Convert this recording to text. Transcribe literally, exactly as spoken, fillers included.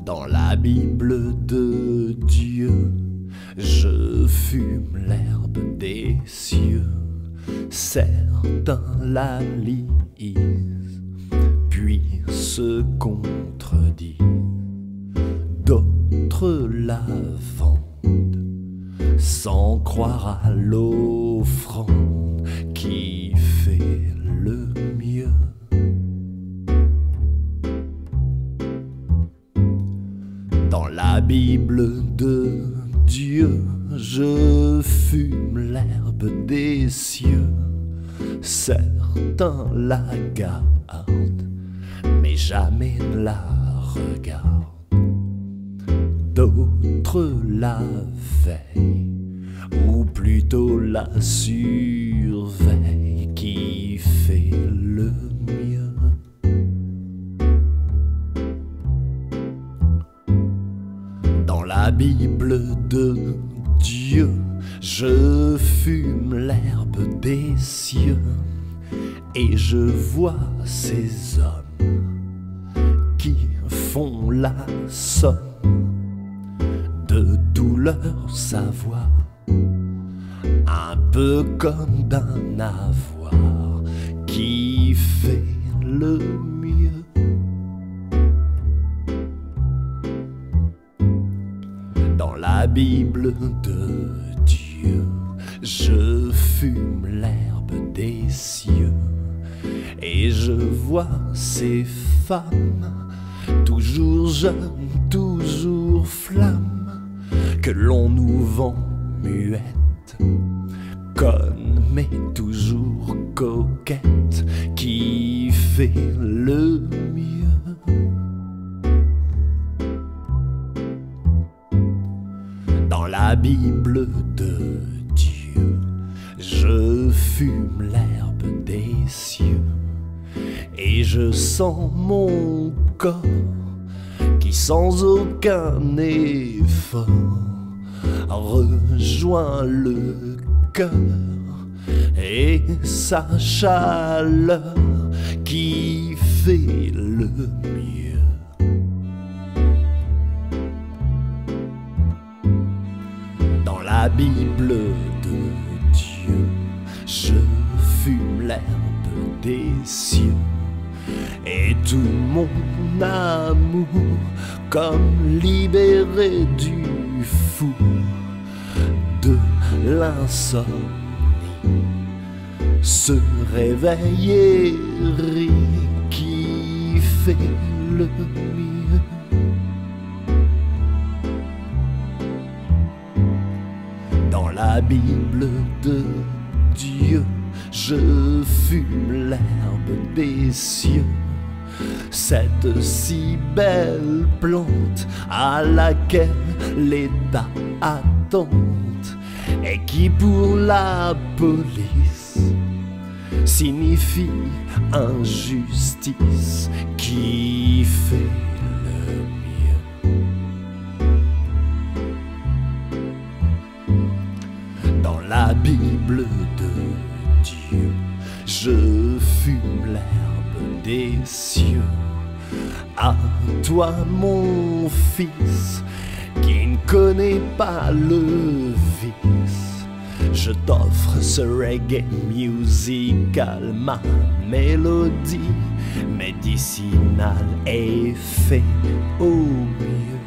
Dans la Bible de Dieu, je fume l'herbe des cieux. Certains la lisent, puis se contredisent. D'autres la vendent, sans croire à l'offrande qui fait le mieux. Dans la Bible de Dieu, je fume l'herbe des cieux. Certains la gardent, mais jamais ne la regardent. D'autres la veillent, ou plutôt la surveillent, qui fait le mieux. Dans la Bible de Dieu, je fume l'herbe des cieux, et je vois ces hommes qui font la somme de tout leur savoir, un peu comme d'un avoir qui fait le mieux. Dans la Bible de Dieu, je fume l'herbe des cieux, et je vois ces femmes, toujours jeunes, toujours flammes, que l'on nous vend muettes, connes mais toujours coquettes, qui fait le mieux. Dans la Bible de Dieu, je fume l'herbe des cieux, et je sens mon corps qui sans aucun effort rejoint le cœur, et sa chaleur qui fait le mieux. Dans la Bible de Dieu, je fume l'herbe des cieux, et tout mon amour, comme libéré du fou de l'insomnie, se réveille et rit, qui fait le mieux. Dans la Bible de Dieu, je fume l'herbe des cieux, cette si belle plante à laquelle l'État attente, et qui pour la police signifie injustice, qui fait le mieux. Dans la Bible de Dieu, je fume l'herbe des cieux. À toi mon fils, qui ne connaît pas le vice, je t'offre ce reggae musical, ma mélodie médicinale est fait au mieux.